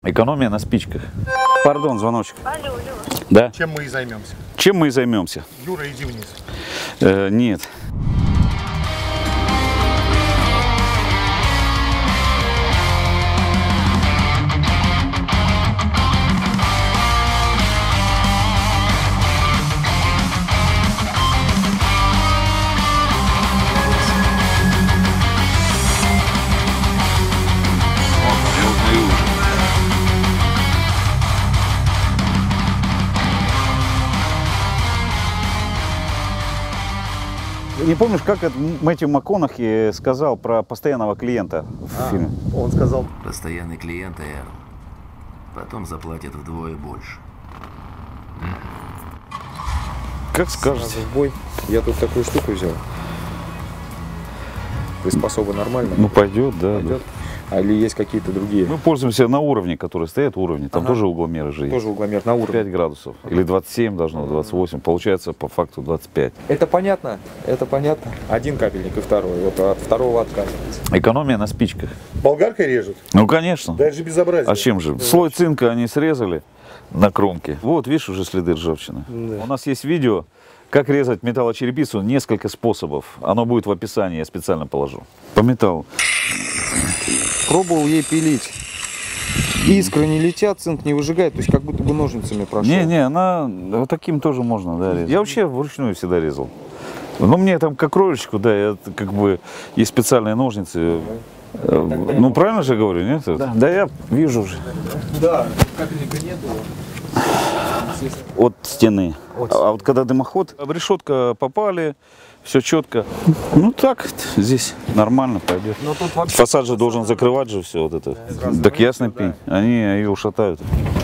Экономия на спичках. Пардон, звоночек. Алло. Да? Чем мы и займемся. Чем мы и займемся? Юра, иди вниз. Нет. Не помнишь, как это Мэтью МакКонахи сказал про постоянного клиента в фильме? Он сказал, Постоянный клиент, Эр. Потом заплатят вдвое больше. Как скажете. Сразу в бой. Я тут такую штуку взял. Приспособа нормально? Ну пойдет, да. Пойдет. А или есть какие-то другие? Мы пользуемся на уровне, которые стоят уровни. Там тоже угломеры же есть. Тоже угломер на уровне. 5 градусов. Или 27 должно, 28. Получается по факту 25. Это понятно? Это понятно. Один капельник и второй. Вот от второго отказывается. Экономия на спичках. болгаркой режут. Ну конечно. Да это же безобразие. А чем же? Слой цинка они срезали на кромке. Вот, видишь, уже следы ржавчины. Да. У нас есть видео, как резать металлочерепицу, несколько способов. Оно будет в описании, я специально положу. По металлу. Пробовал ей пилить. Искры не летят, цинк не выжигает, то есть как будто бы ножницами прошел. Не, она вот таким тоже можно, да, резать. Я вообще вручную всегда резал. Но мне там как кроечку, да, я, как бы есть специальные ножницы. Ну правильно же говорю, нет? Да, я вижу уже. Да, капельника нету. От стены. А вот когда дымоход, в решетка попали, все четко. Ну так, здесь нормально пойдет. Но тут вообще... Фасад же должен закрывать же все вот это. Так ясный пень. Они ее ушатают.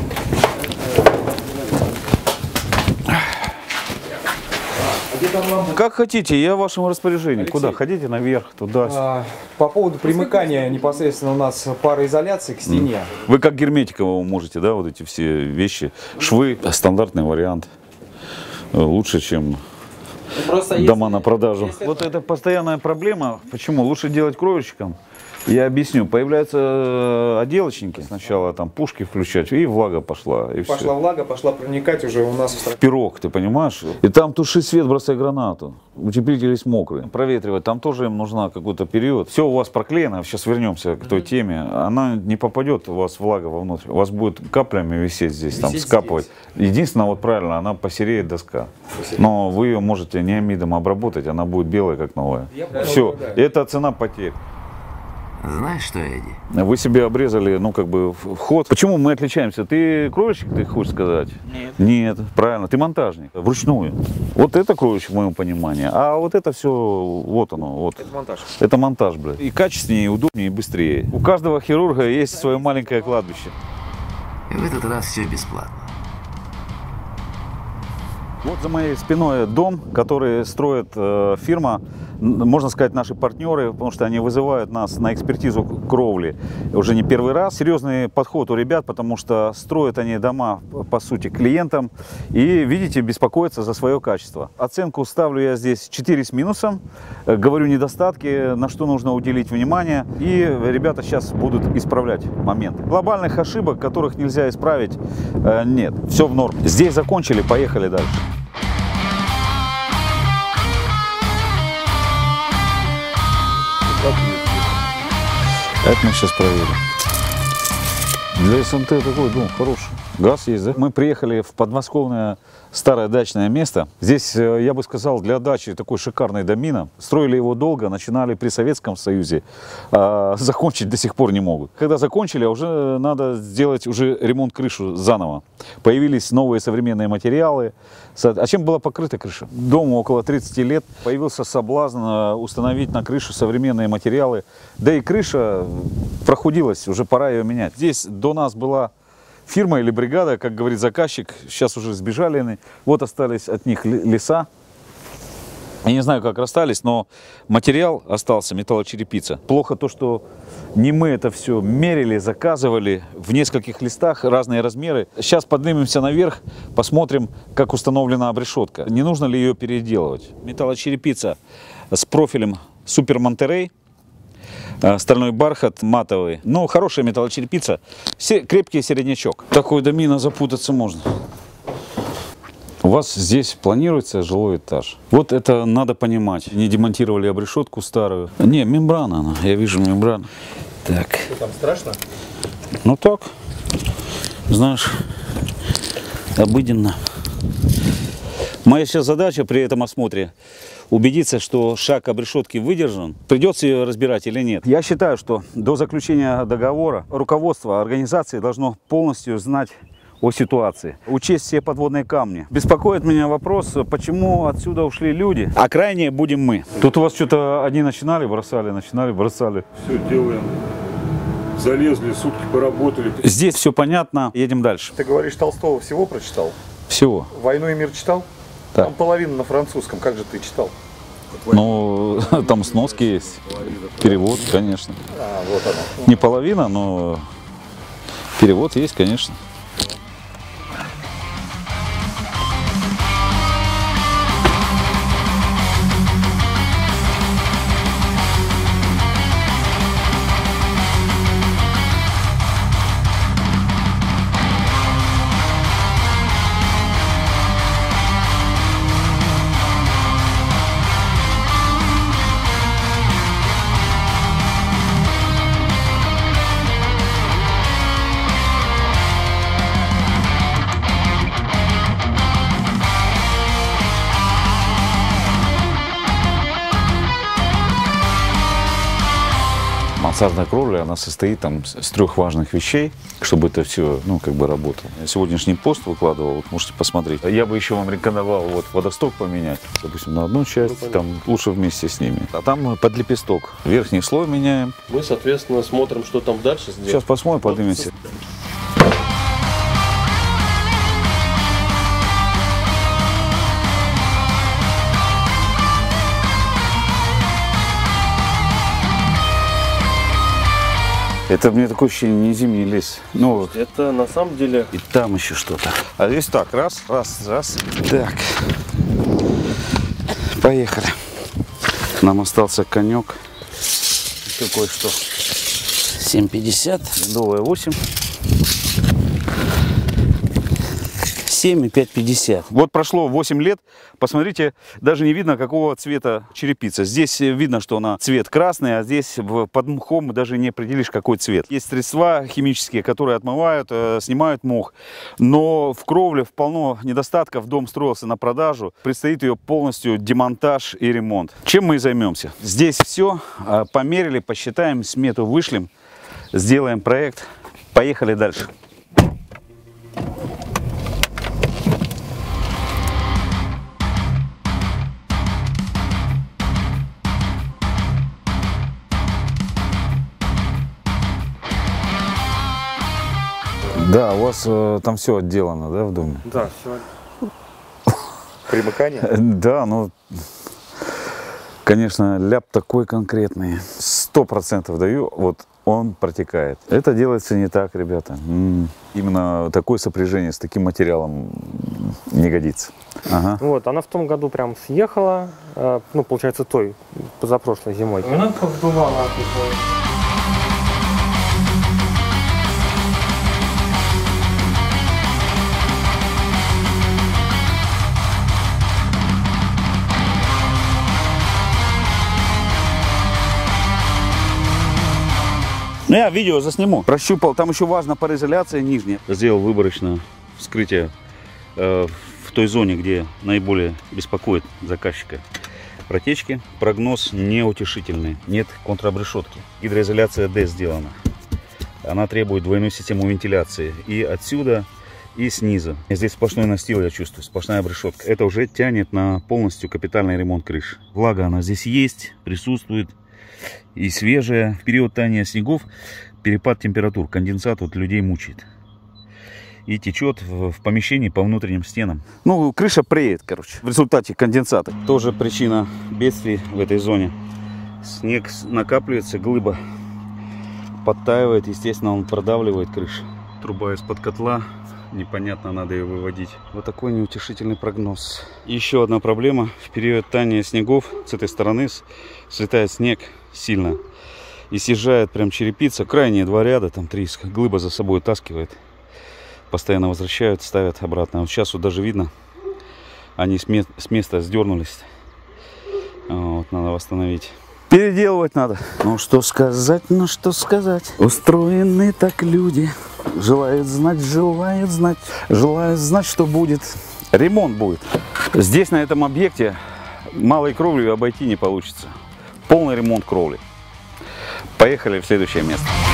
Как хотите, я в вашем распоряжении. Алексей. Куда? Ходите наверх, туда. По поводу примыкания непосредственно у нас пароизоляции к стене. Вы как герметикового можете, да, вот эти все вещи. Швы, стандартный вариант. Лучше, чем дома на продажу. Вот это постоянная проблема. Почему? Лучше делать кроечком. Я объясню. Появляются отделочники. Сначала там пушки включать, и влага пошла. И Пошла все. влага, пошла проникать уже у нас в Пирог, ты понимаешь? И там туши свет, бросай гранату. Утеплители есть мокрые. Проветривать, там тоже им нужна какой-то период. Все у вас проклеено, сейчас вернемся к той теме. Она не попадет, у вас влага вовнутрь. У вас будет каплями висеть здесь, там скапывать. Единственное, вот правильно, она посереет доска. Но вы ее можете неомидом обработать, она будет белая, как новая. Все, это цена потерь. Знаешь что, Эдди? Вы себе обрезали, ну, как бы, вход. Почему мы отличаемся? Ты кроечник, ты хочешь сказать? Нет. Нет, правильно, ты монтажник, вручную. Вот это кроечник в моем понимании, а вот это все, вот оно, вот. Это монтаж. Это монтаж, блядь. И качественнее, и удобнее, и быстрее. У каждого хирурга есть свое маленькое кладбище. И в этот раз все бесплатно. Вот за моей спиной дом, который строит фирма, можно сказать, наши партнеры, потому что они вызывают нас на экспертизу кровли уже не первый раз. Серьезный подход у ребят, потому что строят они дома, по сути, клиентам и, видите, беспокоятся за свое качество. Оценку ставлю я здесь 4 с минусом, говорю недостатки, на что нужно уделить внимание, и ребята сейчас будут исправлять момент. Глобальных ошибок, которых нельзя исправить, нет, все в норме. Здесь закончили, поехали дальше. Это мы сейчас проверим. Для СМТ такой дом хороший. Газ есть, да? Мы приехали в подмосковное старое дачное место. Здесь, я бы сказал, для дачи такой шикарный домина. Строили его долго, начинали при Советском Союзе, а закончить до сих пор не могут. Когда закончили, уже надо сделать уже ремонт крышу заново. Появились новые современные материалы. А чем была покрыта крыша? Дому около 30 лет. Появился соблазн установить на крышу современные материалы. Да и крыша прохудилась, уже пора ее менять. Здесь до нас была фирма или бригада, как говорит заказчик, сейчас уже сбежали они. Вот остались от них леса. Я не знаю, как расстались, но материал остался, металлочерепица. Плохо то, что не мы это все мерили, заказывали в нескольких листах, разные размеры. Сейчас поднимемся наверх, посмотрим, как установлена обрешетка. Не нужно ли ее переделывать. Металлочерепица с профилем Супер Монтерей. Стальной бархат матовый. Ну, хорошая металлочерепица. Крепкий середнячок. Такой до мина запутаться можно. У вас здесь планируется жилой этаж. Вот это надо понимать. Не демонтировали обрешетку старую. Не, мембрана она. Я вижу мембрану. Так. Что там страшно? Ну так. Знаешь, обыденно. Моя сейчас задача при этом осмотре убедиться, что шаг обрешетки выдержан. Придется ее разбирать или нет. Я считаю, что до заключения договора руководство организации должно полностью знать о ситуации, учесть все подводные камни. Беспокоит меня вопрос, почему отсюда ушли люди, а крайне будем мы. Тут у вас что-то одни начинали, бросали. Все делаем. Залезли, сутки поработали. Здесь все понятно, едем дальше. Ты говоришь, Толстого всего прочитал? Всего. «Войну и мир» читал? Да. Там половина на французском. Как же ты читал? Ну, там сноски есть, перевод, конечно. А, вот оно. Не половина, но перевод есть, конечно. Мансардная кровля, она состоит там с 3 важных вещей, чтобы это все, ну, как бы работало. Я сегодняшний пост выкладывал, вот можете посмотреть. Я бы еще вам рекомендовал вот водосток поменять, допустим, на одну часть, там лучше вместе с ними. А там под лепесток. Верхний слой меняем. Мы, соответственно, смотрим, что там дальше сделать. Сейчас посмотрим, поднимемся. Это мне такое ощущение, не зимний лес. Ну вот. Это на самом деле... И там еще что-то. А здесь так, раз. Так. Поехали. Нам остался конек. Еще кое-что. 7,50. Медовая 8. 7 и 5,50. Вот прошло 8 лет. Посмотрите, даже не видно, какого цвета черепица. Здесь видно, что она цвет красный, а здесь под мхом даже не определишь, какой цвет. Есть средства химические, которые отмывают, снимают мох. Но в кровле полно недостатков. Дом строился на продажу. Предстоит ее полностью демонтаж и ремонт. Чем мы и займемся? Здесь все. Померили, посчитаем, смету вышлем. Сделаем проект. Поехали дальше. Да, у вас там все отделано, да, в доме? Да, все. Примыкание? Да, ну, конечно, ляп такой конкретный. 100% даю, вот он протекает. Это делается не так, ребята. Именно такое сопряжение с таким материалом не годится. Ага. Вот, она в том году прям съехала, ну, получается, позапрошлой зимой. Она повдувала. Ну, я видео засниму. Прощупал, там еще важна пароизоляция нижняя. Сделал выборочное вскрытие в той зоне, где наиболее беспокоит заказчика протечки. Прогноз неутешительный. Нет контрабрешетки. Гидроизоляция D сделана. Она требует двойную систему вентиляции. И отсюда, и снизу. Здесь сплошной настил, я чувствую, сплошная обрешетка. Это уже тянет на полностью капитальный ремонт крыши. Влага она здесь есть, присутствует. И свежая. В период таяния снегов перепад температур, конденсат вот людей мучает. И течет в помещении по внутренним стенам. Ну, крыша преет, короче, в результате конденсата. Тоже причина бедствий в этой зоне. Снег накапливается, глыба подтаивает, естественно, он продавливает крышу. Труба из-под котла, непонятно, надо ее выводить. Вот такой неутешительный прогноз. Еще одна проблема. В период таяния снегов с этой стороны слетает снег сильно. И съезжает прям черепица. Крайние два ряда, там 3 глыба за собой таскивает. Постоянно возвращают, ставят обратно. Вот сейчас вот даже видно, они с места сдернулись. Вот, надо восстановить. Переделывать надо. Ну что сказать, ну что сказать. Устроены так люди. Желают знать, что будет. Ремонт будет. Здесь, на этом объекте, малой кровлей обойти не получится. Полный ремонт кровли. Поехали в следующее место.